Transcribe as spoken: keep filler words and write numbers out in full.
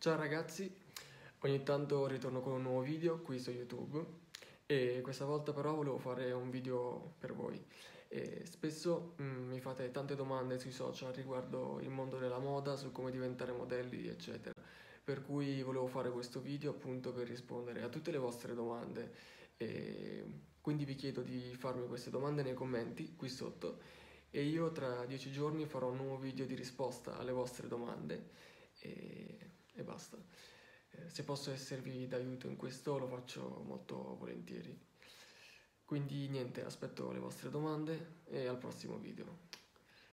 Ciao ragazzi, ogni tanto ritorno con un nuovo video qui su YouTube e questa volta però volevo fare un video per voi. E spesso mm, mi fate tante domande sui social riguardo il mondo della moda, su come diventare modelli, eccetera. Per cui volevo fare questo video appunto per rispondere a tutte le vostre domande. E quindi vi chiedo di farmi queste domande nei commenti qui sotto e io tra dieci giorni farò un nuovo video di risposta alle vostre domande e, e basta. Eh, se posso esservi d'aiuto in questo lo faccio molto volentieri. Quindi niente, aspetto le vostre domande e al prossimo video.